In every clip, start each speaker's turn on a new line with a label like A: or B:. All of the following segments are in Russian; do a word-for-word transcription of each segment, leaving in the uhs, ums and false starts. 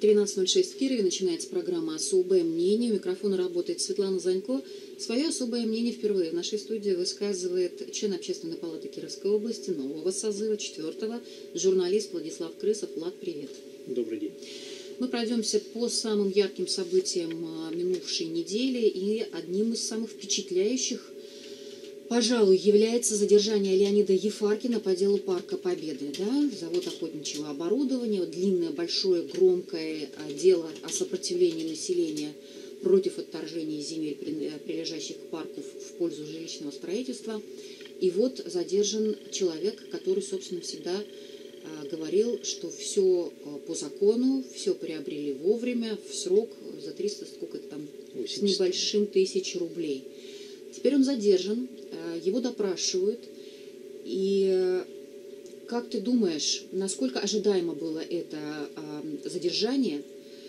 A: тринадцать ноль шесть в Кирове начинается программа «Особое мнение». У микрофона работает Светлана Занько. Свое особое мнение впервые в нашей студии высказывает член Общественной палаты Кировской области нового созыва, четвертого, журналист Владислав Крысов. Влад, привет.
B: Добрый день.
A: Мы пройдемся по самым ярким событиям минувшей недели, и одним из самых впечатляющих, пожалуй, является задержание Леонида Ефаркина по делу Парка Победы. Да? Завод охотничьего оборудования, длинное, большое, громкое дело о сопротивлении населения против отторжения земель, прилежащих к парку, в пользу жилищного строительства. И вот задержан человек, который, собственно, всегда говорил, что все по закону, все приобрели вовремя, в срок, за триста, сколько там, с небольшим тысяч рублей. Теперь он задержан, его допрашивают. И как ты думаешь, насколько ожидаемо было это задержание?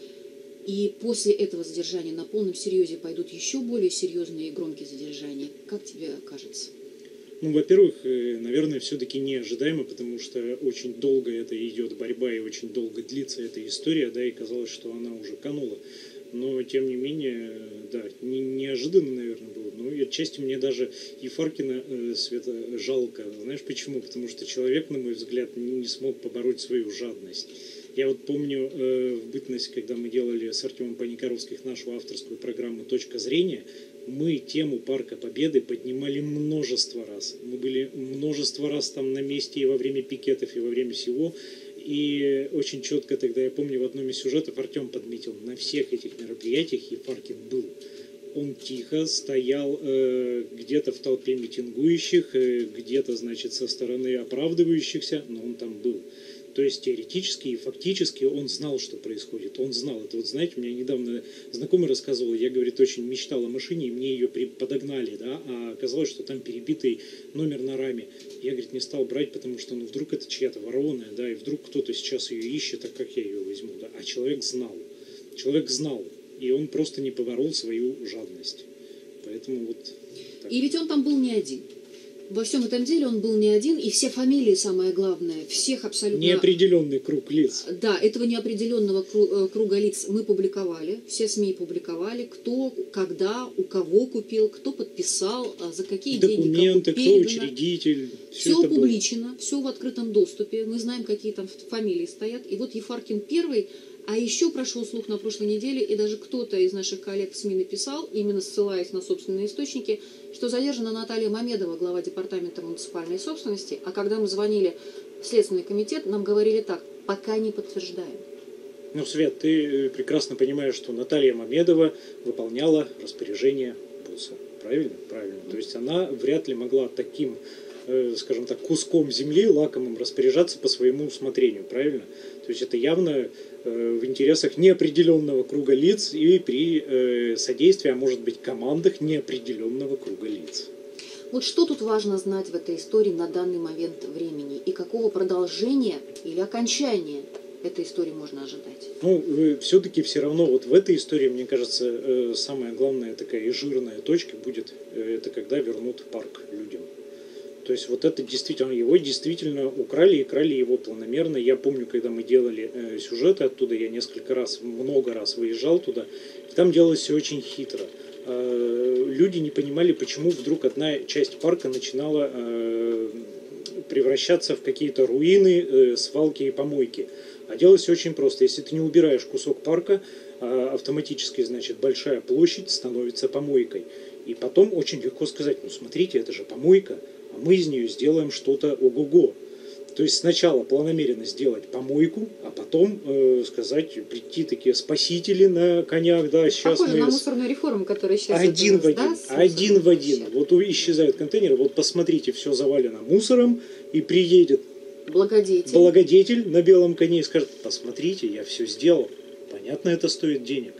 A: И после этого задержания на полном серьезе пойдут еще более серьезные и громкие задержания? Как тебе кажется?
B: Ну, во-первых, наверное, все-таки неожидаемо, потому что очень долго это идет борьба и очень долго длится эта история, да, и казалось, что она уже канула. Но, тем не менее, да, не, неожиданно, наверное, было. Но отчасти мне даже Ефаркина, э, Света, жалко. Знаешь почему? Потому что человек, на мой взгляд, не, не смог побороть свою жадность. Я вот помню э, в бытность, когда мы делали с Артемом Паникаровским нашу авторскую программу «Точка зрения», мы тему Парка Победы поднимали множество раз. Мы были множество раз там на месте и во время пикетов, и во время всего. И очень четко тогда, я помню, в одном из сюжетов Артем подметил, на всех этих мероприятиях Ефаркин был. Он тихо стоял э, где-то в толпе митингующих, э, где-то, значит, со стороны оправдывающихся, но он там был. То есть теоретически и фактически он знал, что происходит. Он знал. Это вот, знаете, у меня недавно знакомый рассказывал, я, говорит, очень мечтал о машине, и мне ее подогнали, да, а оказалось, что там перебитый номер на раме. Я, говорит, не стал брать, потому что, ну, вдруг это чья-то ворованная, да, и вдруг кто-то сейчас ее ищет, а как я ее возьму, да. А человек знал. Человек знал, и он просто не поборол свою жадность. Поэтому вот так.
A: И ведь он там был не один. Во всем этом деле он был не один, и все фамилии, самое главное, всех абсолютно...
B: Неопределенный круг лиц.
A: Да, этого неопределенного круга лиц мы публиковали, все СМИ публиковали, кто, когда, у кого купил, кто подписал, за какие
B: документы,
A: деньги,
B: документы, кто учредитель.
A: Все, все опубличено, было. Все в открытом доступе, мы знаем, какие там фамилии стоят. И вот Ефаркин первый, а еще прошел слух на прошлой неделе, и даже кто-то из наших коллег в СМИ написал, именно ссылаясь на собственные источники, что задержана Наталья Мамедова, глава департамента муниципальной собственности, а когда мы звонили в Следственный комитет, нам говорили так: пока не подтверждаем.
B: Ну, Свет, ты прекрасно понимаешь, что Наталья Мамедова выполняла распоряжение босса. Правильно? Правильно. То есть она вряд ли могла таким, э, скажем так, куском земли лакомым распоряжаться по своему усмотрению. Правильно? То есть это явно э, в интересах неопределенного круга лиц и при э, содействии, а может быть, командах неопределенного круга лиц.
A: Вот что тут важно знать в этой истории на данный момент времени? И какого продолжения или окончания этой истории можно ожидать?
B: Ну, э, все-таки все равно вот в этой истории, мне кажется, э, самая главная такая и жирная точка будет, э, это когда вернут парк людям. То есть вот это действительно, его действительно украли и крали его планомерно. Я помню, когда мы делали э, сюжеты оттуда, я несколько раз, много раз выезжал туда, и там делалось все очень хитро. Э, люди не понимали, почему вдруг одна часть парка начинала э, превращаться в какие-то руины, э, свалки и помойки. А делалось очень просто. Если ты не убираешь кусок парка, э, автоматически, значит, большая площадь становится помойкой. И потом очень легко сказать: ну смотрите, это же помойка, а мы из нее сделаем что-то ого-го. То есть сначала планомеренно сделать помойку, а потом э, сказать, прийти такие спасители на конях, да, сейчас
A: похоже
B: мы...
A: на мусорную реформу, которая сейчас...
B: Один в один,
A: да,
B: один в один. Вот исчезают контейнеры, вот посмотрите, все завалено мусором, и приедет
A: благодетель.
B: благодетель на белом коне и скажет: посмотрите, я все сделал. Понятно, это стоит денег.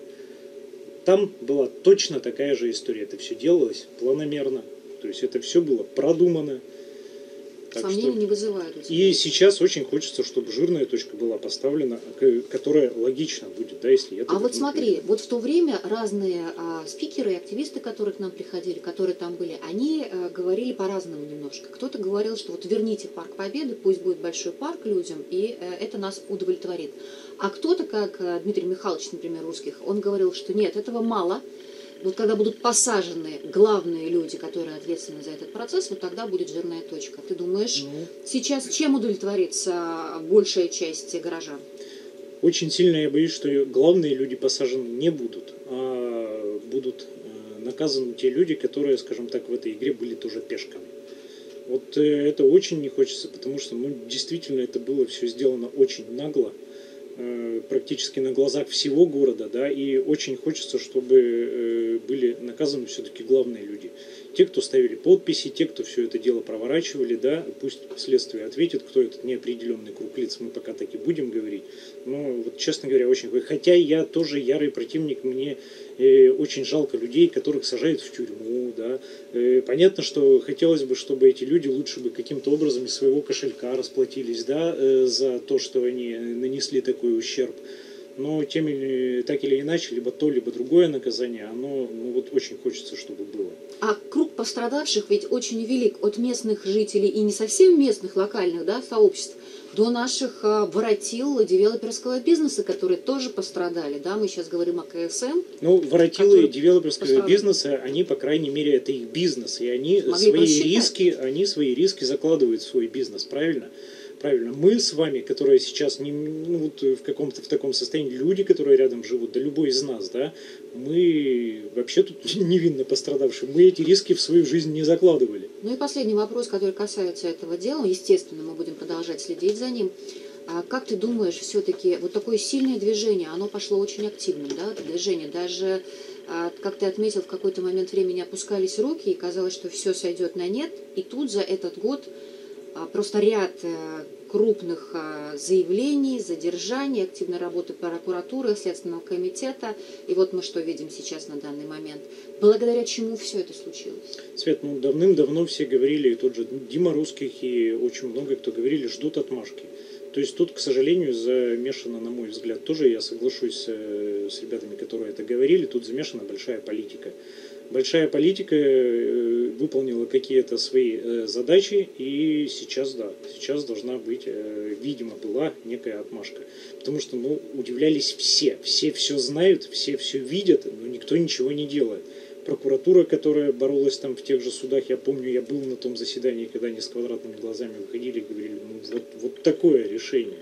B: Там была точно такая же история. Это все делалось планомерно. То есть это все было продумано. Так
A: Сомнений
B: что...
A: не вызывают.
B: И сейчас очень хочется, чтобы жирная точка была поставлена, которая логично будет, да, если это...
A: А вот смотри, вот в то время разные а, спикеры и активисты, которые к нам приходили, которые там были, они а, говорили по-разному немножко. Кто-то говорил, что вот верните Парк Победы, пусть будет большой парк людям, и а, это нас удовлетворит. А кто-то, как а, Дмитрий Михайлович, например, русских, он говорил, что нет, этого мало. Вот когда будут посажены главные люди, которые ответственны за этот процесс, вот тогда будет жирная точка. Ты думаешь, ну, сейчас чем удовлетворится большая часть горожан?
B: Очень сильно я боюсь, что главные люди посажены не будут, а будут наказаны те люди, которые, скажем так, в этой игре были тоже пешками. Вот это очень не хочется, потому что, ну, действительно, это было все сделано очень нагло, практически на глазах всего города, да, и очень хочется, чтобы были наказаны все-таки главные люди. Те, кто ставили подписи, те, кто все это дело проворачивали, да, пусть следствие ответит, кто этот неопределенный круг лиц, мы пока так и будем говорить. Но вот, честно говоря, очень... Хотя я тоже ярый противник, мне э, очень жалко людей, которых сажают в тюрьму, да. Э, понятно, что хотелось бы, чтобы эти люди лучше бы каким-то образом из своего кошелька расплатились, да, э, за то, что они нанесли такой ущерб. Но тем или так или иначе, либо то, либо другое наказание, оно, ну, вот очень хочется, чтобы было.
A: А круг пострадавших ведь очень велик, от местных жителей и не совсем местных, локальных, да, сообществ, до наших а, воротил девелоперского бизнеса, которые тоже пострадали, да, мы сейчас говорим о ка эс эм.
B: Ну, воротилы девелоперского пострадали. бизнеса, они, по крайней мере, это их бизнес, и они свои риски, они свои риски закладывают в свой бизнес, правильно? Правильно. Мы с вами, которые сейчас не, ну, вот в каком-то в таком состоянии, люди, которые рядом живут, да любой из нас, да, мы вообще тут невинно пострадавшие. Мы эти риски в свою жизнь не закладывали.
A: Ну и последний вопрос, который касается этого дела. Естественно, мы будем продолжать следить за ним. А как ты думаешь, все-таки вот такое сильное движение, оно пошло очень активным, да, это движение. Даже, как ты отметил, в какой-то момент времени опускались руки, и казалось, что все сойдет на нет. И тут за этот год просто ряд крупных заявлений, задержаний, активной работы прокуратуры, Следственного комитета. И вот мы что видим сейчас на данный момент. Благодаря чему все это случилось?
B: Свет, ну давным-давно все говорили, и тот же Дима Русских, и очень много кто говорили, ждут отмашки. То есть тут, к сожалению, замешана, на мой взгляд, тоже я соглашусь с ребятами, которые это говорили, тут замешана большая политика. Большая политика выполнила какие-то свои задачи, и сейчас, да, сейчас должна быть, видимо, была некая отмашка. Потому что, ну, удивлялись все, все все знают, все все видят, но никто ничего не делает. Прокуратура, которая боролась там в тех же судах, я помню, я был на том заседании, когда они с квадратными глазами выходили и говорили, ну, вот, вот такое решение.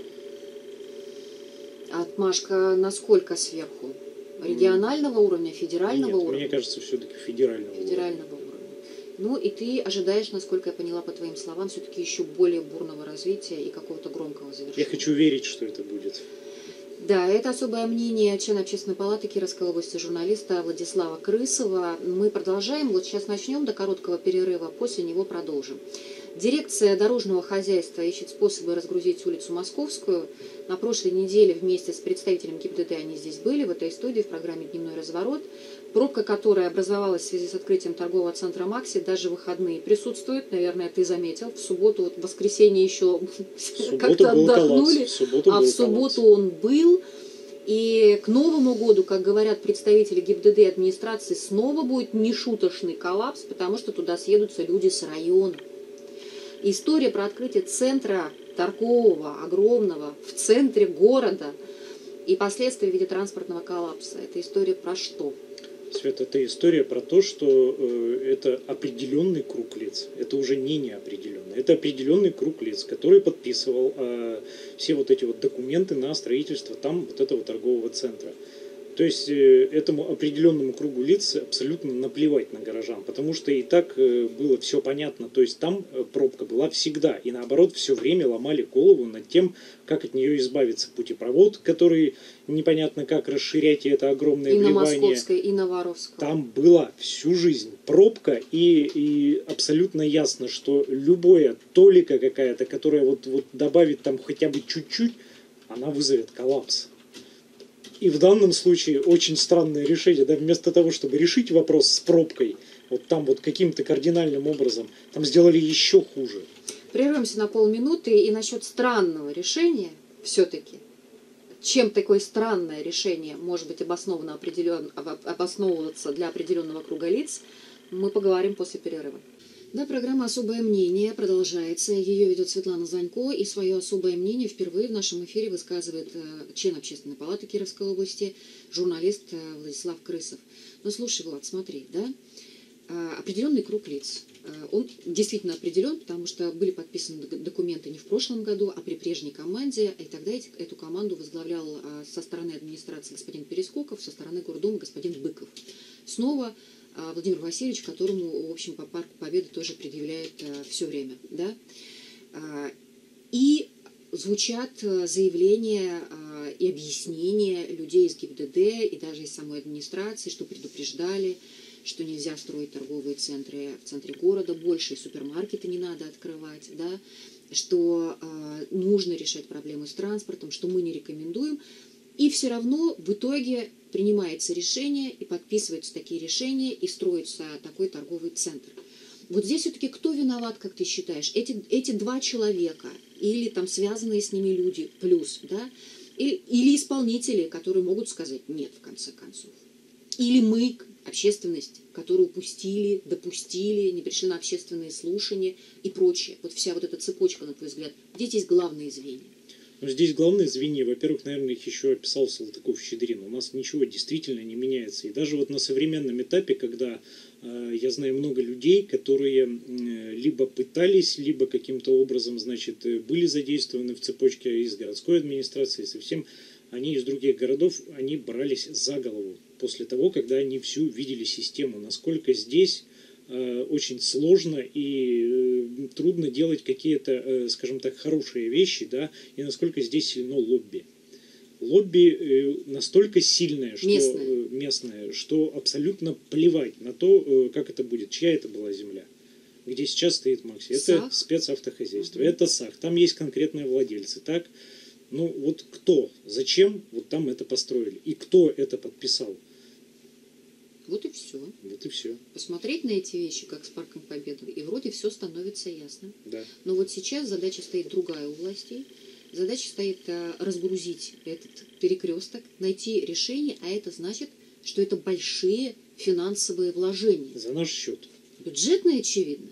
A: Отмашка насколько сверху? Регионального уровня, федерального
B: Нет,
A: уровня?
B: Мне кажется, все-таки федерального,
A: федерального уровня. уровня. Ну и ты ожидаешь, насколько я поняла по твоим словам, все-таки еще более бурного развития и какого-то громкого завершения.
B: Я хочу верить, что это будет.
A: Да, это особое мнение члена Общественной палаты Кировской области, журналиста Владислава Крысова. Мы продолжаем. Вот сейчас начнем до короткого перерыва, после него продолжим. Дирекция дорожного хозяйства ищет способы разгрузить улицу Московскую. На прошлой неделе вместе с представителем ГИБДД они здесь были, в этой студии, в программе «Дневной разворот». Пробка, которая образовалась в связи с открытием торгового центра «Макси», даже выходные присутствует. Наверное, ты заметил. В субботу, вот в воскресенье еще как-то отдохнули, а в субботу он был. И к Новому году, как говорят представители ГИБДД и администрации, снова будет нешуточный коллапс, потому что туда съедутся люди с района. История про открытие центра торгового, огромного, в центре города и последствия в виде транспортного коллапса. Это история про что?
B: Свет, это история про то, что э, это определенный круг лиц. Это уже не неопределенный. Это определенный круг лиц, который подписывал э, все вот эти вот документы на строительство там вот этого торгового центра. То есть этому определенному кругу лиц абсолютно наплевать на горожан, потому что и так было все понятно. То есть там пробка была всегда, и наоборот все время ломали голову над тем, как от нее избавиться. Путепровод, который непонятно как расширять, и это огромное
A: и
B: вливание.
A: И на Московской, и на Воровской.
B: Там была всю жизнь пробка, и, и абсолютно ясно, что любая толика какая-то, которая вот, вот добавит там хотя бы чуть-чуть, она вызовет коллапс. И в данном случае очень странное решение, да, вместо того, чтобы решить вопрос с пробкой, вот там вот каким-то кардинальным образом, там сделали еще хуже.
A: Прервемся на полминуты и насчет странного решения все-таки. Чем такое странное решение может быть обосновано определен, обосновываться для определенного круга лиц, мы поговорим после перерыва. Да, программа «Особое мнение» продолжается. Ее ведет Светлана Занько, и свое особое мнение впервые в нашем эфире высказывает член Общественной палаты Кировской области, журналист Владислав Крысов. Ну, слушай, Влад, смотри, да, определенный круг лиц. Он действительно определен, потому что были подписаны документы не в прошлом году, а при прежней команде, и тогда эту команду возглавлял со стороны администрации господин Перескоков, со стороны Гордумы господин Быков. Снова Владимир Васильевич, которому, в общем, по Парку Победы тоже предъявляет все время. Да? И звучат заявления и объяснения людей из ГИБДД и даже из самой администрации, что предупреждали, что нельзя строить торговые центры в центре города, больше супермаркеты не надо открывать, да? Что э, нужно решать проблемы с транспортом, что мы не рекомендуем. И все равно в итоге принимается решение, и подписываются такие решения, и строится такой торговый центр. Вот здесь все-таки кто виноват, как ты считаешь? Эти, эти два человека или там связанные с ними люди плюс, да? Или, или исполнители, которые могут сказать нет, в конце концов. Или мы, общественность, которую упустили, допустили, не пришли на общественные слушания и прочее. Вот вся вот эта цепочка, на твой взгляд, где здесь главные звенья?
B: Ну, здесь главные звенья, во-первых, наверное, их еще описал Салтыков-Щедрин. У нас ничего действительно не меняется. И даже вот на современном этапе, когда э, я знаю много людей, которые э, либо пытались, либо каким-то образом, значит, были задействованы в цепочке из городской администрации, совсем они из других городов, они брались за голову после того, когда они всю видели систему, насколько здесь э, очень сложно и э, трудно делать какие-то, э, скажем так, хорошие вещи, да, и насколько здесь сильно лобби. Лобби э, настолько сильное, что,
A: местное.
B: Э, местное, что абсолютно плевать на то, э, как это будет, чья это была земля. Где сейчас стоит Макси. Это
A: САХ.
B: Спецавтохозяйство,
A: Угу.
B: это САХ, там есть конкретные владельцы, так? Ну вот кто, зачем вот там это построили и кто это подписал?
A: Вот и все.
B: Вот и все.
A: Посмотреть на эти вещи, как с Парком Победы, и вроде все становится ясно.
B: Да.
A: Но вот сейчас задача стоит другая у властей. Задача стоит а, разгрузить этот перекресток, найти решение, а это значит, что это большие финансовые вложения.
B: За наш счет.
A: Бюджетные, очевидно.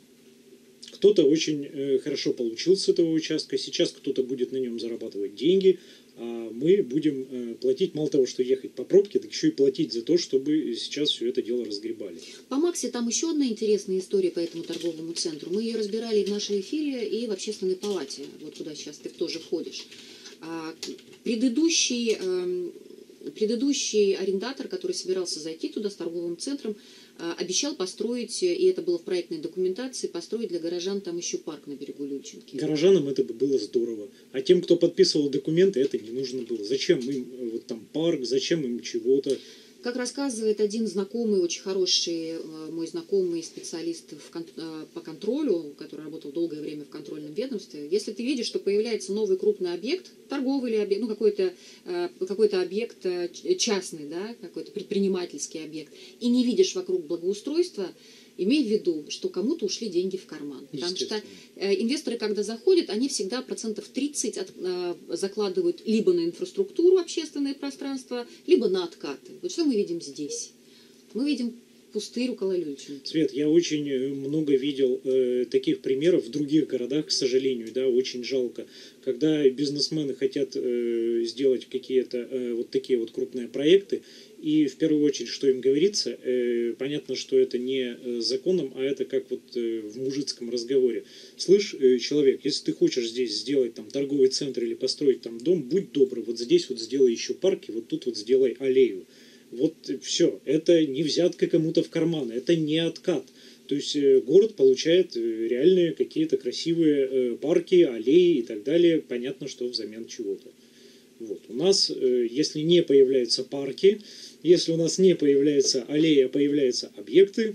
B: Кто-то очень э, хорошо получил с этого участка, сейчас кто-то будет на нем зарабатывать деньги, а мы будем э, платить, мало того, что ехать по пробке, так еще и платить за то, чтобы сейчас все это дело разгребали.
A: По Максе там еще одна интересная история по этому торговому центру. Мы ее разбирали и в нашей эфире, и в общественной палате, вот куда сейчас ты тоже входишь. А, предыдущий, э, предыдущий арендатор, который собирался зайти туда с торговым центром, обещал построить, и это было в проектной документации, построить для горожан там еще парк на берегу Лючинки.
B: Горожанам это бы было здорово. А тем, кто подписывал документы, это не нужно было. Зачем им вот там парк, зачем им чего-то?
A: Как рассказывает один знакомый, очень хороший мой знакомый специалист в кон- по контролю, который работал долгое время в контрольном ведомстве, если ты видишь, что появляется новый крупный объект, торговый или объект, ну какой-то, какой-то объект частный, да, какой-то предпринимательский объект, и не видишь вокруг благоустройства, имей в виду, что кому-то ушли деньги в карман. Потому что э, инвесторы, когда заходят, они всегда процентов тридцать от, э, закладывают либо на инфраструктуру, общественное пространство, либо на откаты. Вот что мы видим здесь? Мы видим пустырь около Лючинки.
B: Свет, я очень много видел э, таких примеров в других городах, к сожалению, да, очень жалко, когда бизнесмены хотят э, сделать какие-то э, вот такие вот крупные проекты, и в первую очередь, что им говорится, э, понятно, что это не законом, а это как вот э, в мужицком разговоре. Слышь, э, человек, если ты хочешь здесь сделать там торговый центр или построить там дом, будь добрый, вот здесь вот сделай еще парк, и вот тут вот сделай аллею. Вот все, это не взятка кому-то в карман, это не откат. То есть город получает реальные какие-то красивые парки, аллеи и так далее, понятно, что взамен чего-то. Вот. У нас, если не появляются парки, если у нас не появляется аллея, а появляются объекты.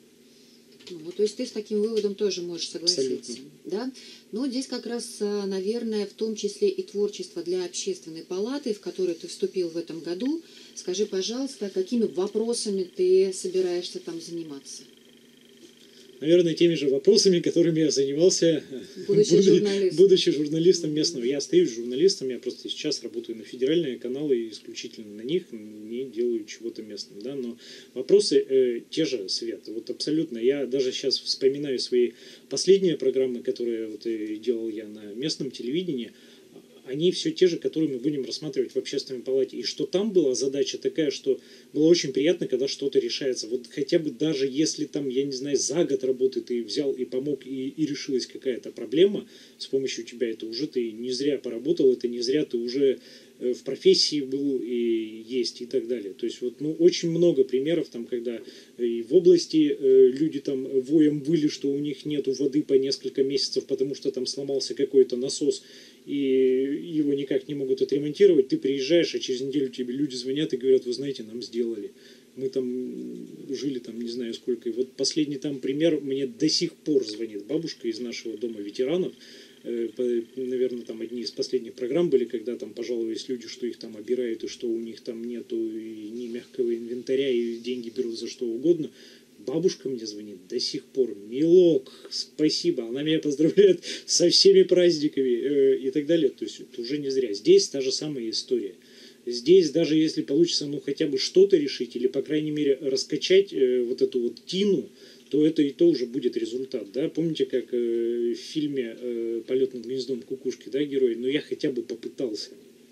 A: Ну, то есть ты с таким выводом тоже можешь согласиться. Да? Но здесь как раз, наверное, в том числе и творчество для общественной палаты, в которую ты вступил в этом году. Скажи, пожалуйста, какими вопросами ты собираешься там заниматься?
B: наверное, теми же вопросами, которыми я занимался,
A: будучи,
B: буду,
A: журналистом.
B: будучи журналистом местного. Я остаюсь журналистом, я просто сейчас работаю на федеральные каналы и исключительно на них, не делаю чего-то местным. Да? Но вопросы э, те же, Свет, вот абсолютно. Я даже сейчас вспоминаю свои последние программы, которые вот, э, делал я на местном телевидении, они все те же, которые мы будем рассматривать в общественной палате. И что там была задача такая, что было очень приятно, когда что-то решается. Вот хотя бы даже если там, я не знаю, за год работы ты взял и помог, и, и решилась какая-то проблема, с помощью тебя это уже ты не зря поработал, это не зря ты уже в профессии был и есть и так далее. То есть вот, ну, очень много примеров, там, когда и в области э, люди там воем выли, что у них нету воды по несколько месяцев, потому что там сломался какой-то насос, и его никак не могут отремонтировать. Ты приезжаешь, а через неделю тебе люди звонят и говорят: вы знаете, нам сделали. Мы там жили, там, не знаю сколько. И вот последний там пример, мне до сих пор звонит бабушка из нашего дома ветеранов. Наверное, там одни из последних программ были, когда там пожаловались люди, что их там обирают, и что у них там нету и ни мягкого инвентаря, и деньги берут за что угодно. Бабушка мне звонит до сих пор: милок, спасибо, она меня поздравляет со всеми праздниками э, и так далее. То есть это уже не зря. Здесь та же самая история. Здесь даже если получится, ну, хотя бы что-то решить, или, по крайней мере, раскачать э, вот эту вот тину, то это и то уже будет результат. Да? Помните, как э, в фильме э, «Полет над гнездом кукушки», да, герой? Ну, я хотя бы попытался.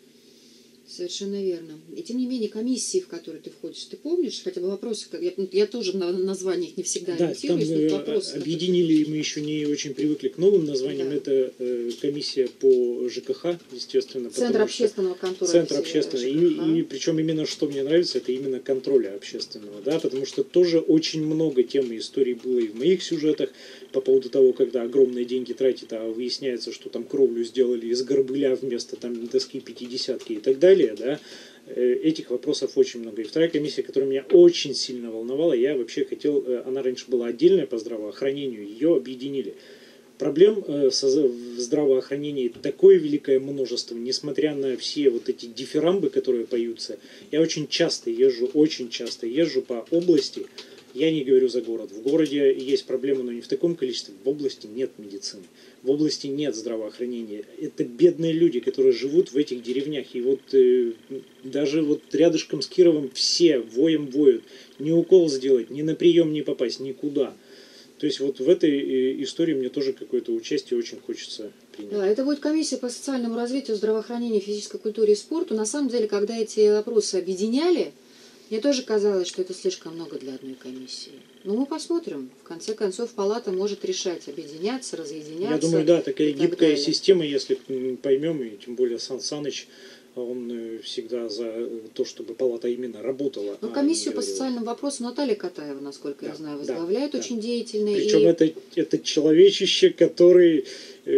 A: Совершенно верно. И тем не менее, комиссии, в которые ты входишь, ты помнишь хотя бы вопросы? Я, я тоже на названиях не всегда
B: да,
A: ориентируюсь,
B: там,
A: но вопросы.
B: Объединили, мы еще не очень привыкли к новым названиям. Да. Это э, комиссия по ЖКХ, естественно.
A: Центр общественного контроля.
B: Центр общественного. И, и причем именно что мне нравится, это именно контроля общественного. Да? Потому что тоже очень много тем и историй было и в моих сюжетах по поводу того, когда огромные деньги тратят, а выясняется, что там кровлю сделали из горбыля вместо там доски пятидесятки и так далее. Да, этих вопросов очень много. И вторая комиссия, которая меня очень сильно волновала, я вообще хотел, она раньше была отдельная по здравоохранению, ее объединили. Проблем в здравоохранении такое великое множество, несмотря на все вот эти дифирамбы, которые поются. Я очень часто езжу, очень часто езжу по области. Я не говорю за город. В городе есть проблемы, но не в таком количестве. В области нет медицины. В области нет здравоохранения. Это бедные люди, которые живут в этих деревнях. И вот э, даже вот рядышком с Кировом все воем воют. Ни укол сделать, ни на прием не попасть, никуда. То есть вот в этой истории мне тоже какое-то участие очень хочется принять.
A: Да, это будет комиссия по социальному развитию, здравоохранению, физической культуре и спорту. На самом деле, когда эти вопросы объединяли, мне тоже казалось, что это слишком много для одной комиссии. Но мы посмотрим. В конце концов, палата может решать, объединяться, разъединяться.
B: Я думаю, да, такая гибкая система, если поймем, и тем более Сан Саныч, он всегда за то, чтобы палата именно работала.
A: Но комиссию по социальным вопросам Наталья Катаева, насколько да, я знаю, возглавляет, да, очень да. деятельная.
B: Причем
A: и...
B: это, это человечище, который...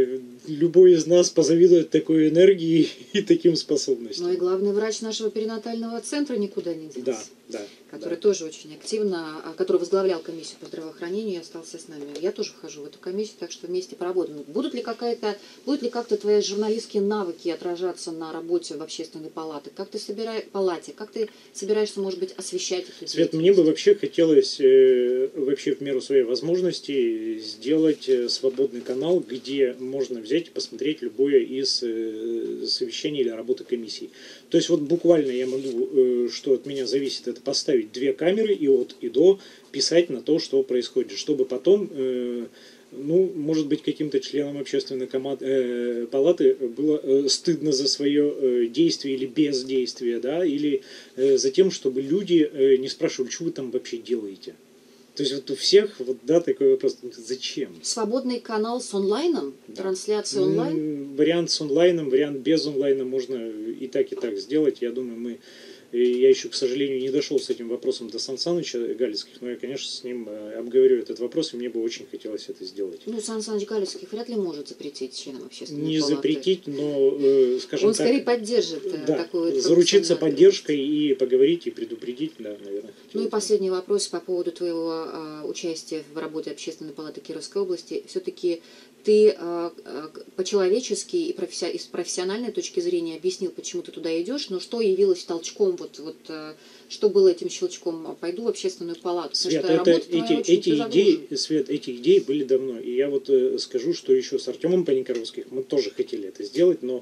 B: Любой из нас позавидует такой энергии и таким способностям.
A: Ну и главный врач нашего перинатального центра никуда не делся.
B: Да, да.
A: Который
B: да.
A: тоже очень активно, который возглавлял комиссию по здравоохранению и остался с нами. Я тоже вхожу в эту комиссию, так что вместе поработаем. Будут ли какая-то, будут ли как-то твои журналистские навыки отражаться на работе в общественной палате? Как ты собираешь, палате? Как ты собираешься, может быть, освещать эту
B: Свет, мне бы вообще хотелось, э, вообще в меру своей возможности, сделать свободный канал, где можно взять и посмотреть любое из э, совещаний или работы комиссий. То есть вот буквально я могу, э, что от меня зависит, это поставить две камеры и от и до писать на то, что происходит, чтобы потом, э, ну, может быть, каким-то членам общественной команд, э, палаты было э, стыдно за свое э, действие или бездействие, да, или э, за тем, чтобы люди э, не спрашивали, что вы там вообще делаете. То есть вот у всех, вот, да, такой вопрос, зачем?
A: Свободный канал с онлайном? Да. Трансляция онлайн?
B: Вариант с онлайном, вариант без онлайна можно и так, и так сделать. Я думаю, мы... Я еще, к сожалению, не дошел с этим вопросом до Сан Саныча Галицких, но я, конечно, с ним обговорю этот вопрос, и мне бы очень хотелось это сделать.
A: Ну, Сан Саныч Галицких вряд ли может запретить членам общественной
B: Не
A: палаты.
B: запретить, но, скажем
A: Он
B: так...
A: Он скорее поддержит
B: да,
A: такую...
B: заручиться поддержкой и поговорить, и предупредить, да, наверное.
A: Ну и последний вопрос по поводу твоего а, участия в работе Общественной палаты Кировской области. Все-таки ты э, э, по-человечески и, професси- и с профессиональной точки зрения объяснил, почему ты туда идешь, но что явилось толчком, вот, вот, э, что было этим щелчком? Пойду в общественную палату.
B: Свет,
A: Потому что
B: это,
A: работа твоя
B: эти,
A: очень
B: эти, идеи, Свет, эти идеи были давно. И я вот э, скажу, что еще с Артемом Паникоровским мы тоже хотели это сделать, но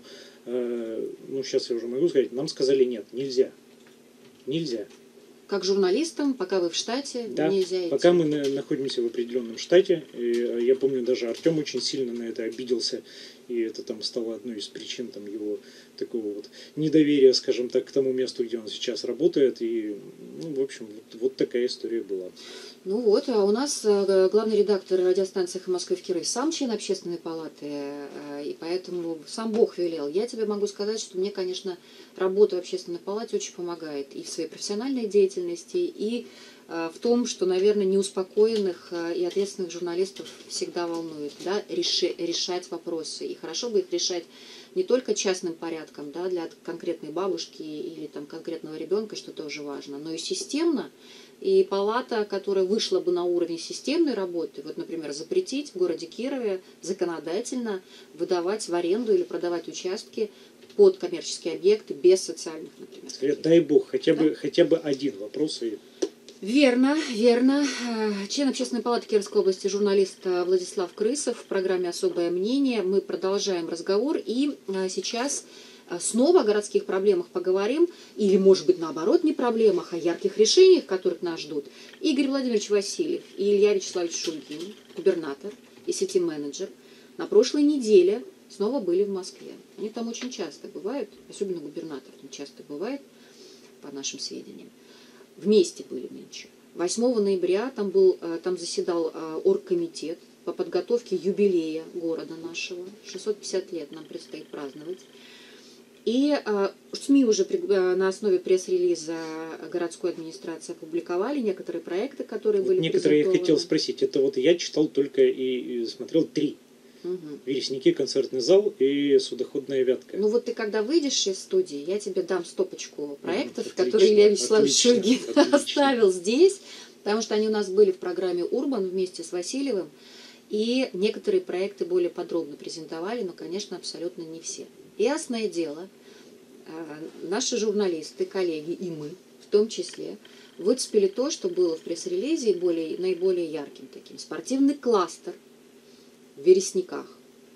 B: э, ну, сейчас я уже могу сказать, нам сказали нет, нельзя. Нельзя.
A: Как журналистам, пока вы в штате,
B: Да,
A: нельзя идти.
B: пока мы на, находимся в определенном штате. И я помню, даже Артем очень сильно на это обиделся. И это там стало одной из причин там, его такого вот недоверия, скажем так, к тому месту, где он сейчас работает. И, ну, в общем, вот, вот такая история была.
A: Ну вот, а у нас э, главный редактор радиостанции «Эхо Москвы» в Кирове сам член общественной палаты, э, и поэтому сам Бог велел. Я тебе могу сказать, что мне, конечно, работа в общественной палате очень помогает и в своей профессиональной деятельности, и э, в том, что, наверное, неуспокоенных э, и ответственных журналистов всегда волнует, да, реши, решать вопросы. И хорошо бы их решать не только частным порядком, да, для конкретной бабушки или там, конкретного ребенка, что тоже важно, но и системно. И палата, которая вышла бы на уровень системной работы, вот, например, запретить в городе Кирове законодательно выдавать в аренду или продавать участки под коммерческие объекты без социальных, например.
B: Свет, дай бог, хотя,
A: Да?
B: бы, хотя бы один вопрос. И...
A: Верно, верно. Член общественной палаты Кировской области, журналист Владислав Крысов в программе «Особое мнение». Мы продолжаем разговор, и сейчас снова о городских проблемах поговорим, или, может быть, наоборот, не проблемах, а ярких решениях, которых нас ждут. Игорь Владимирович Васильев и Илья Вячеславович Шульгин, губернатор и сити-менеджер, на прошлой неделе снова были в Москве. Они там очень часто бывают, особенно губернатор там часто бывает, по нашим сведениям. Вместе были нынче. восьмого ноября там, был, там заседал оргкомитет по подготовке юбилея города нашего. шестьсот пятьдесят лет нам предстоит праздновать. И э, СМИ уже при, э, на основе пресс-релиза городской администрации опубликовали некоторые проекты, которые
B: вот
A: были
B: некоторые я хотел
A: презентованы.
B: спросить. Это вот я читал только и, и смотрел три.
A: Угу.
B: Вересники, концертный зал и судоходная вятка.
A: Ну вот ты когда выйдешь из студии, я тебе дам стопочку проектов,
B: отлично,
A: которые Илья Вячеславович Шульгин
B: отлично.
A: оставил здесь, потому что они у нас были в программе «Урбан» вместе с Васильевым, и некоторые проекты более подробно презентовали, но, конечно, абсолютно не все. Ясное дело, наши журналисты, коллеги и мы, в том числе, выцепили то, что было в пресс-релизе более, наиболее ярким таким. Спортивный кластер в Вересниках.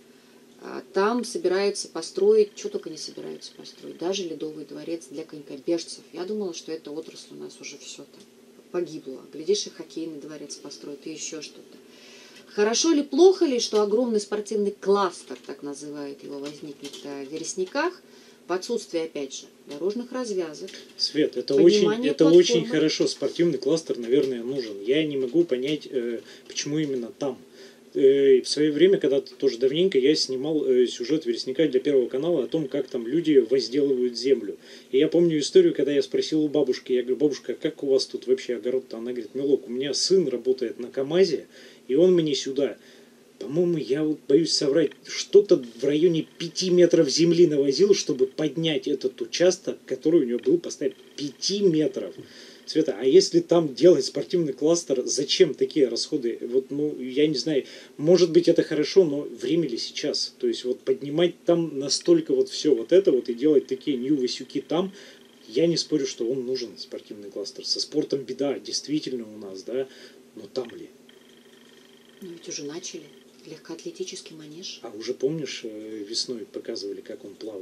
A: Там собираются построить, что только не собираются построить, даже ледовый дворец для конькобежцев. Я думала, что эта отрасль у нас уже все там погибла. Глядишь, и хоккейный дворец построят, и еще что-то. Хорошо ли, плохо ли, что огромный спортивный кластер, так называют его, возникнет в Вересниках, в отсутствии, опять же, дорожных развязок.
B: Свет, это, очень, это очень хорошо. Спортивный кластер, наверное, нужен. Я не могу понять, э, почему именно там. Э, в свое время, когда-то тоже давненько, я снимал э, сюжет в Вересниках для Первого канала о том, как там люди возделывают землю. И я помню историю, когда я спросил у бабушки, я говорю, бабушка, как у вас тут вообще огород-то? Она говорит, милок, у меня сын работает на КамАЗе, и он мне сюда... По-моему, я вот боюсь соврать, что-то в районе пяти метров земли навозил, чтобы поднять этот участок, который у него был поставить пяти метров. Света, а если там делать спортивный кластер, зачем такие расходы? Вот, ну, я не знаю, может быть это хорошо, но время ли сейчас? То есть вот поднимать там настолько вот все вот это вот и делать такие нью-васюки там, я не спорю, что он нужен, спортивный кластер. Со спортом беда, действительно у нас, да, но там ли?
A: Ну ведь уже начали. Легкоатлетический манеж.
B: А уже помнишь, весной показывали, как он плавал?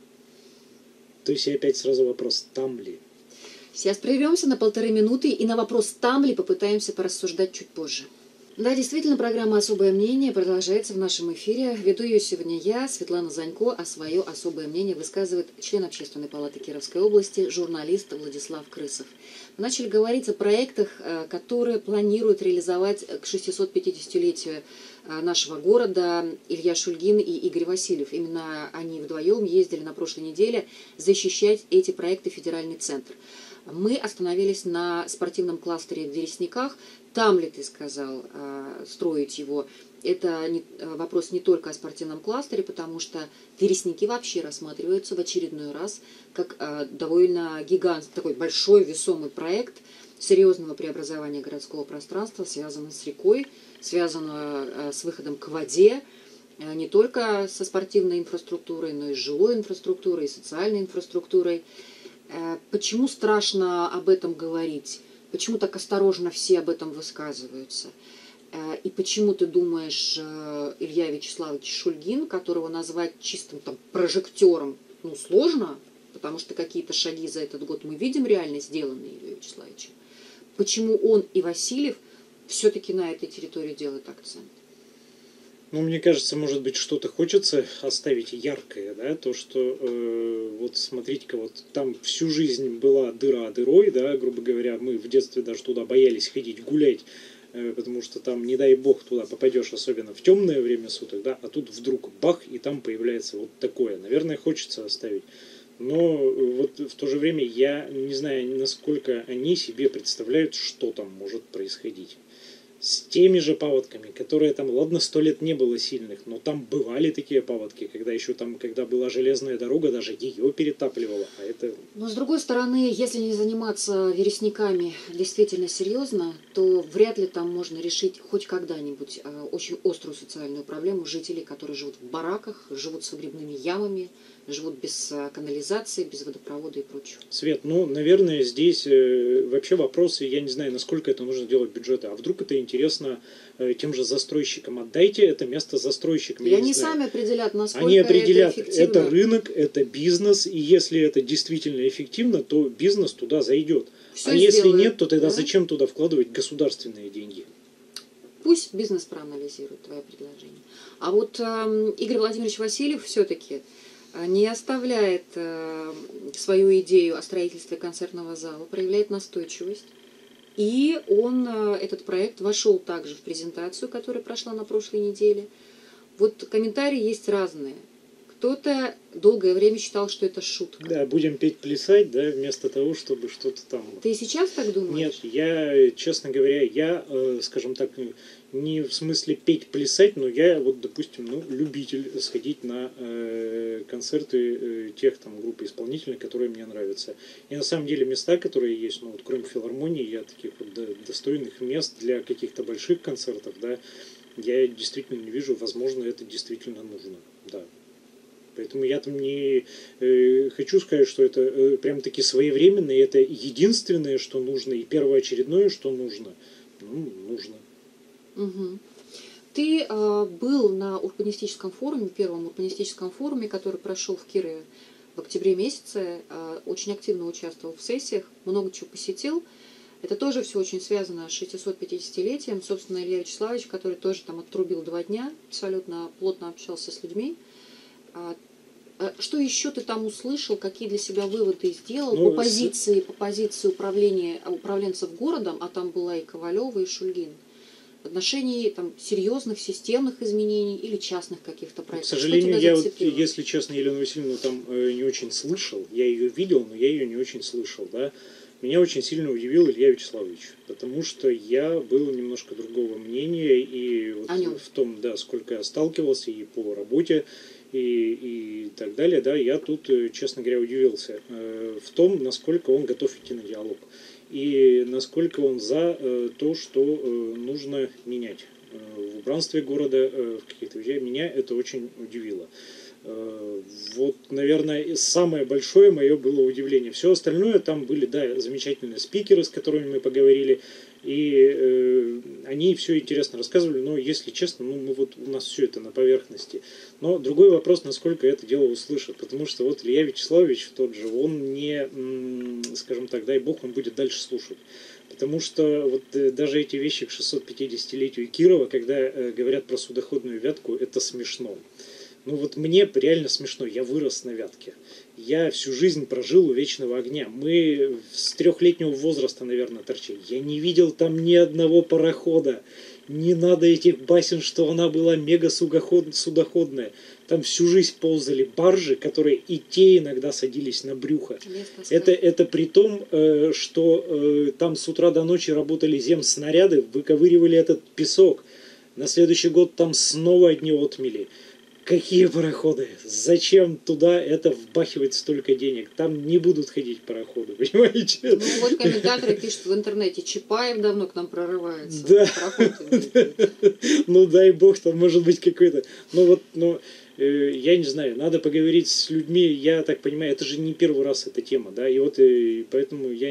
B: То есть и опять сразу вопрос, там ли?
A: Сейчас прервемся на полторы минуты и на вопрос «там ли» попытаемся порассуждать чуть позже. Да, действительно, программа «Особое мнение» продолжается в нашем эфире. Веду ее сегодня я, Светлана Занько, а свое особое мнение высказывает член Общественной палаты Кировской области, журналист Владислав Крысов. Мы начали говорить о проектах, которые планируют реализовать к шестисот-пятидесятилетию нашего города Илья Шульгин и Игорь Васильев. Именно они вдвоем ездили на прошлой неделе защищать эти проекты в федеральный центр. Мы остановились на спортивном кластере в Вересниках. Там ли, ты сказал, строить его? Это не, вопрос не только о спортивном кластере, потому что Вересники вообще рассматриваются в очередной раз как довольно гигантский, такой большой весомый проект серьезного преобразования городского пространства, связанного с рекой, связанного с выходом к воде, не только со спортивной инфраструктурой, но и с жилой инфраструктурой, и социальной инфраструктурой. Почему страшно об этом говорить? Почему так осторожно все об этом высказываются? И почему ты думаешь, Илья Вячеславович Шульгин, которого назвать чистым там прожектором, ну, сложно, потому что какие-то шаги за этот год мы видим реально сделанные Ильей Вячеславовичем. Почему он и Васильев все-таки на этой территории делают акцент?
B: Ну, мне кажется, может быть, что-то хочется оставить яркое, да, то, что э, вот смотрите-ка, вот там всю жизнь была дыра дырой, да, грубо говоря, мы в детстве даже туда боялись ходить гулять, э, потому что там, не дай бог, туда попадешь, особенно в темное время суток, да, а тут вдруг бах, и там появляется вот такое. Наверное, хочется оставить. Но вот в то же время я не знаю, насколько они себе представляют, что там может происходить. С теми же паводками, которые там, ладно, сто лет не было сильных, но там бывали такие паводки, когда еще там, когда была железная дорога, даже ее перетапливало, а это...
A: Но с другой стороны, если не заниматься вересниками действительно серьезно, то вряд ли там можно решить хоть когда-нибудь очень острую социальную проблему жителей, которые живут в бараках, живут с выгребными ямами, живут без канализации, без водопровода и прочего.
B: Свет, ну, наверное, здесь э, вообще вопросы, я не знаю, насколько это нужно делать бюджеты, а вдруг это интересно э, тем же застройщикам. Отдайте это место застройщикам.
A: И они сами определят, насколько
B: они определят,
A: это эффективно.
B: Это рынок, это бизнес, и если это действительно эффективно, то бизнес туда зайдет. Все а сделает, если нет, то тогда да? зачем туда вкладывать государственные деньги?
A: Пусть бизнес проанализирует твое предложение. А вот э, Игорь Владимирович Васильев все-таки не оставляет э, свою идею о строительстве концертного зала, проявляет настойчивость. И он, э, этот проект вошел также в презентацию, которая прошла на прошлой неделе. Вот комментарии есть разные. Кто-то долгое время считал, что это шутка.
B: Да, будем петь-плясать, да, вместо того, чтобы что-то там...
A: Ты и сейчас так думаешь?
B: Нет, я, честно говоря, я, э, скажем так, не в смысле петь-плясать, но я, вот, допустим, ну, любитель сходить на э, концерты э, тех там групп исполнителей, которые мне нравятся. И на самом деле места, которые есть, ну, вот кроме филармонии, я таких вот достойных мест для каких-то больших концертов, да, я действительно не вижу, возможно, это действительно нужно, да. Поэтому я там не э, хочу сказать, что это э, прям таки своевременно, и это единственное, что нужно, и первоочередное, что нужно. Ну, нужно.
A: Угу. Ты э, был на урбанистическом форуме, первом урбанистическом форуме, который прошел в Кирове в октябре месяце, э, очень активно участвовал в сессиях, много чего посетил. Это тоже все очень связано с шестисот-пятидесятилетием. Собственно, Илья Вячеславович, который тоже там отрубил два дня, абсолютно плотно общался с людьми. Что еще ты там услышал, какие для себя выводы сделал ну, по позиции, с... по позиции управления, управленцев городом, а там была и Ковалева, и Шульгин, в отношении там, серьезных системных изменений или частных каких-то проектов?
B: К сожалению, я, вот, если честно, Елену Васильевну там э, не очень слышал. Я ее видел, но я ее не очень слышал. Да? Меня очень сильно удивил Илья Вячеславович, потому что я был немножко другого мнения и вот в том, да, сколько я сталкивался и по работе, И, и так далее, да, я тут, честно говоря, удивился э, в том, насколько он готов идти на диалог и насколько он за э, то, что э, нужно менять э, в убранстве города, э, в каких-то вещах. Меня это очень удивило. Э, вот, наверное, самое большое мое было удивление. Все остальное там были, да, замечательные спикеры, с которыми мы поговорили. И э, они все интересно рассказывали, но, если честно, ну, мы вот, у нас все это на поверхности. Но другой вопрос, насколько это дело услышат. Потому что вот Илья Вячеславович тот же, он не, скажем так, дай бог, он будет дальше слушать. Потому что вот э, даже эти вещи к шестисот-пятидесятилетию Кирова, когда э, говорят про судоходную вятку, это смешно. Ну вот мне реально смешно, я вырос на Вятке. Я всю жизнь прожил у Вечного огня. Мы с трехлетнего возраста, наверное, торчали. Я не видел там ни одного парохода. Не надо этих басен, что она была мега судоходная. Там всю жизнь ползали баржи, которые и те иногда садились на брюхо. Это, это при том, что там с утра до ночи работали земснаряды, выковыривали этот песок. На следующий год там снова одни отмели. Какие пароходы? Зачем туда это вбахивать столько денег? Там не будут ходить пароходы, понимаете?
A: Ну вот комментаторы пишут в интернете, Чапаев давно к нам прорывается.
B: Да. Ну дай бог, там может быть какой-то... Ну вот, но э, я не знаю, надо поговорить с людьми, я так понимаю, это же не первый раз эта тема, да, и вот и поэтому я...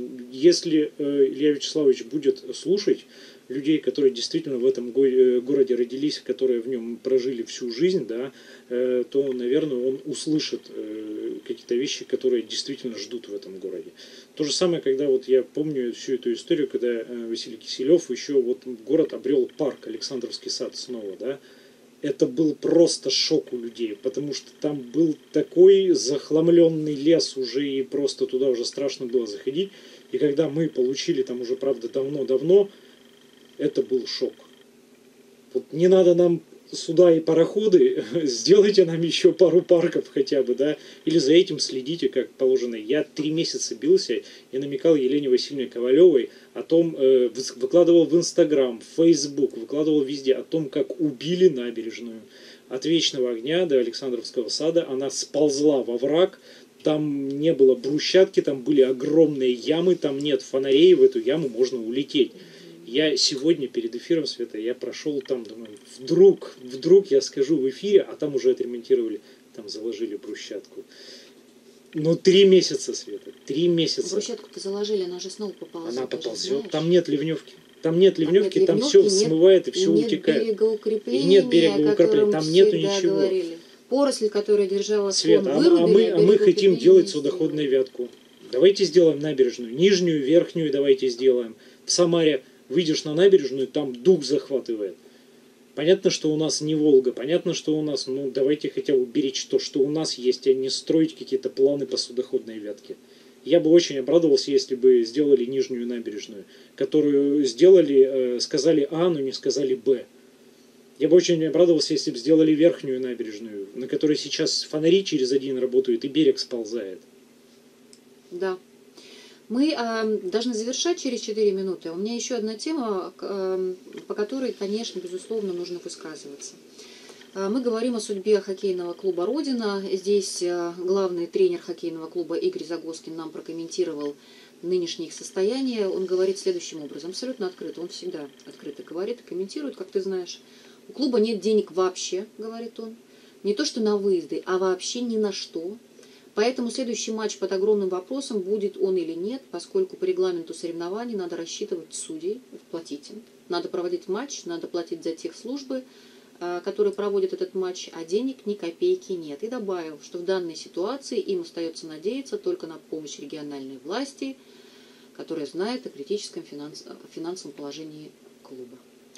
B: Если э, Илья Вячеславович будет слушать людей, которые действительно в этом го- городе родились, которые в нем прожили всю жизнь, да, э, то, наверное, он услышит э, какие-то вещи, которые действительно ждут в этом городе. То же самое, когда вот я помню всю эту историю, когда э, Василий Киселев еще вот город обрел парк, Александровский сад снова, да, это был просто шок у людей, потому что там был такой захламленный лес уже, и просто туда уже страшно было заходить. И когда мы получили там уже, правда, давно-давно, это был шок. Вот не надо нам суда и пароходы, сделайте нам еще пару парков хотя бы, да, или за этим следите, как положено. Я три месяца бился и намекал Елене Васильевне Ковалевой о том, э, выкладывал в Инстаграм, в Фейсбук, выкладывал везде о том, как убили набережную. От Вечного огня до Александровского сада она сползла во враг, там не было брусчатки, там были огромные ямы, там нет фонарей, в эту яму можно улететь. Я сегодня перед эфиром, Света, я прошел там, думаю, вдруг, вдруг я скажу в эфире, а там уже отремонтировали, там заложили брусчатку. Ну, три месяца, Света, три месяца.
A: Брусчатку-то заложили, она же снова поползет.
B: Она поползет, там нет ливневки. Там нет ливневки, там,
A: там,
B: все
A: нет,
B: смывает и все
A: нет
B: утекает.
A: Берегоукрепления,
B: и нет берегоукрепления, там нету ничего.
A: Говорили. Поросль, которая держала
B: Свет,
A: склон,
B: а,
A: вырубили,
B: а мы, а мы хотим делать судоходную
A: сделали.
B: вятку. Давайте сделаем набережную, нижнюю, верхнюю давайте сделаем. В Самаре выйдешь на набережную, там дух захватывает. Понятно, что у нас не Волга, понятно, что у нас, ну давайте хотя бы беречь то, что у нас есть, а не строить какие-то планы по судоходной вятке. Я бы очень обрадовался, если бы сделали нижнюю набережную, которую сделали, э, сказали А, но не сказали Б. Я бы очень обрадовался, если бы сделали верхнюю набережную, на которой сейчас фонари через один работают и берег сползает.
A: Да. Мы э, должны завершать через четыре минуты. У меня еще одна тема, э, по которой, конечно, безусловно, нужно высказываться. Э, мы говорим о судьбе хоккейного клуба «Родина». Здесь э, главный тренер хоккейного клуба Игорь Загоскин нам прокомментировал нынешнее их состояние. Он говорит следующим образом, абсолютно открыто. Он всегда открыто говорит и комментирует, как ты знаешь. У клуба нет денег вообще, говорит он. Не то что на выезды, а вообще ни на что. Поэтому следующий матч под огромным вопросом, будет он или нет, поскольку по регламенту соревнований надо рассчитывать судей, платить им. Надо проводить матч, надо платить за тех службы, которые проводят этот матч, а денег ни копейки нет. И добавил, что в данной ситуации им остается надеяться только на помощь региональной власти, которая знает о критическом финанс... финансовом положении клуба.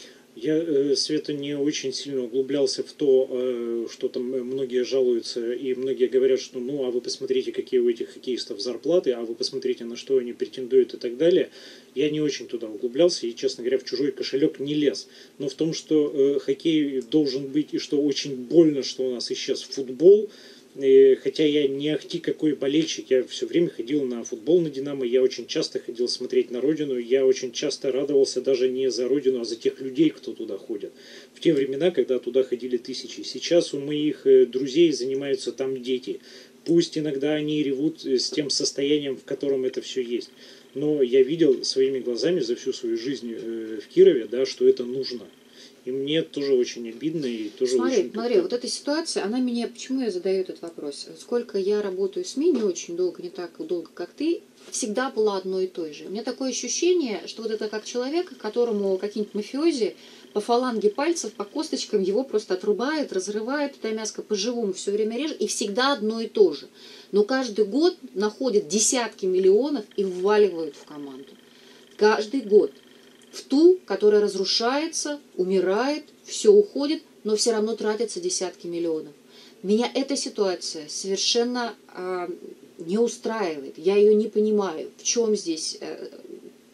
B: Я, Света, не очень сильно углублялся в то, что там многие жалуются, и многие говорят, что ну, а вы посмотрите, какие у этих хоккеистов зарплаты, а вы посмотрите, на что они претендуют и так далее. Я не очень туда углублялся и, честно говоря, в чужой кошелек не лез. Но в том, что хоккей должен быть, и что очень больно, что у нас исчез футбол, и, хотя я не ахти какой болельщик, я все время ходил на футбол на «Динамо», я очень часто ходил смотреть на родину, я очень часто радовался даже не за родину, а за тех людей, кто туда ходит. В те времена, когда туда ходили тысячи. Сейчас у моих друзей занимаются там дети. Пусть иногда они ревут с тем состоянием, в котором это все есть. Но я видел своими глазами за всю свою жизнь в Кирове, да, что это нужно. И мне тоже очень обидно. И тоже
A: смотри,
B: очень...
A: смотри, вот эта ситуация, она меня, почему я задаю этот вопрос? Сколько я работаю в СМИ, не очень долго, не так долго, как ты, всегда была одной и той же. У меня такое ощущение, что вот это как человек, которому какие-нибудь мафиози по фаланге пальцев, по косточкам его просто отрубают, разрывают, это мяско по-живому все время режет, и всегда одно и то же. Но каждый год находят десятки миллионов и вваливают в команду. Каждый год. В ту, которая разрушается, умирает, все уходит, но все равно тратятся десятки миллионов. Меня эта ситуация совершенно э, не устраивает. Я ее не понимаю. В чем здесь, э,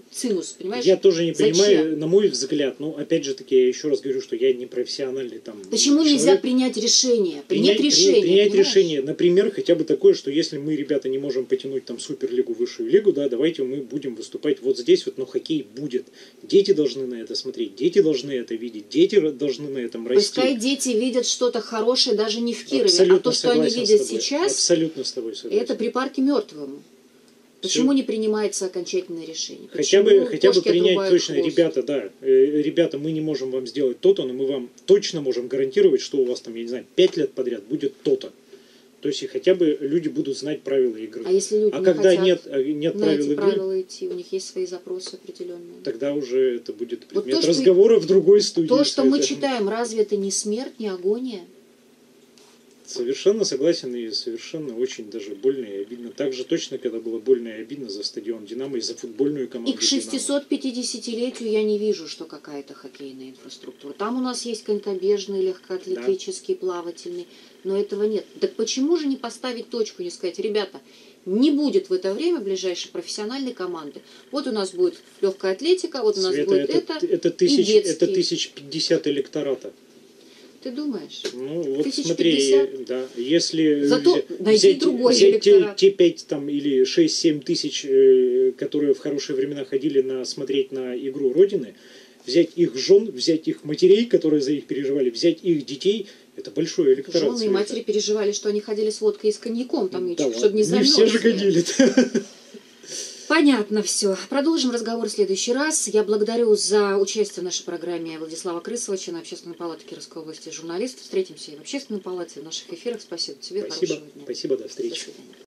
A: цинус, понимаешь?
B: Я тоже не
A: Зачем?
B: понимаю, на мой взгляд, ну, опять же таки, я еще раз говорю, что я не профессиональный там
A: Почему
B: человек.
A: нельзя принять решение?
B: Принять,
A: Принять решение,
B: принять
A: понимаешь?
B: решение, например, хотя бы такое, что если мы, ребята, не можем потянуть там Суперлигу, Высшую лигу, да, давайте мы будем выступать вот здесь вот, но хоккей будет. Дети должны на это смотреть, дети должны это видеть, дети должны на этом расти.
A: Пускай дети видят что-то хорошее даже не в Кирове,
B: Абсолютно
A: а то, что они
B: согласен
A: видят
B: с тобой.
A: сейчас,
B: Абсолютно с тобой согласен.
A: это припарки мертвым. Почему не принимается окончательное решение?
B: Хотя
A: Почему
B: бы, хотя бы
A: кошки
B: принять
A: отрубают
B: точно,
A: хвост?
B: ребята, да, э, ребята, мы не можем вам сделать то-то, но мы вам точно можем гарантировать, что у вас там, я не знаю, пять лет подряд будет то-то. То есть и хотя бы люди будут знать правила игры.
A: А если люди
B: а
A: не
B: когда
A: хотят
B: нет, а нет
A: на
B: правил
A: эти
B: игры,
A: правила идти, у них есть свои запросы определенные.
B: тогда уже это будет
A: Вот
B: предмет
A: то, что-
B: разговора в другой студии.
A: То, что мы
B: Это-
A: читаем, разве это не смерть, не агония?
B: Совершенно согласен и совершенно очень даже больно и обидно. Так же точно, когда было больно и обидно за стадион «Динамо» и за футбольную команду
A: И к шестисот пятидесятилетию я не вижу, что какая-то хоккейная инфраструктура. Там у нас есть конькобежный, легкоатлетический, плавательный, но этого нет. Так почему же не поставить точку, не сказать, ребята, не будет в это время ближайшей профессиональной команды. Вот у нас будет легкая атлетика, вот у нас
B: Света,
A: будет
B: это,
A: это,
B: это,
A: и
B: тысяч, это
A: детские.
B: тысяч пятьдесят электората.
A: Ты думаешь?
B: Ну, вот
A: тысяч
B: смотри,
A: пятьдесят?
B: да, если
A: Зато
B: взять,
A: найди
B: взять,
A: другой
B: взять те,
A: электорат.
B: те пять там, или шесть-семь тысяч, э, которые в хорошие времена ходили на, смотреть на игру Родины, взять их жен, взять их матерей, которые за них переживали, взять их детей, это большой электорат.
A: Жены и
B: Света.
A: матери переживали, что они ходили с водкой и с коньяком, там
B: Да
A: ничего,
B: ладно,
A: чтобы не
B: не
A: замерзли.
B: все же ходили.
A: Понятно все. Продолжим разговор в следующий раз. Я благодарю за участие в нашей программе Владислава Крысова, члена Общественной палаты Кировской области, журналист. Встретимся и в Общественной палате, в наших эфирах. Спасибо тебе.
B: Спасибо,
A: Хорошего дня.
B: спасибо, до
A: До
B: встречи.
A: свидания.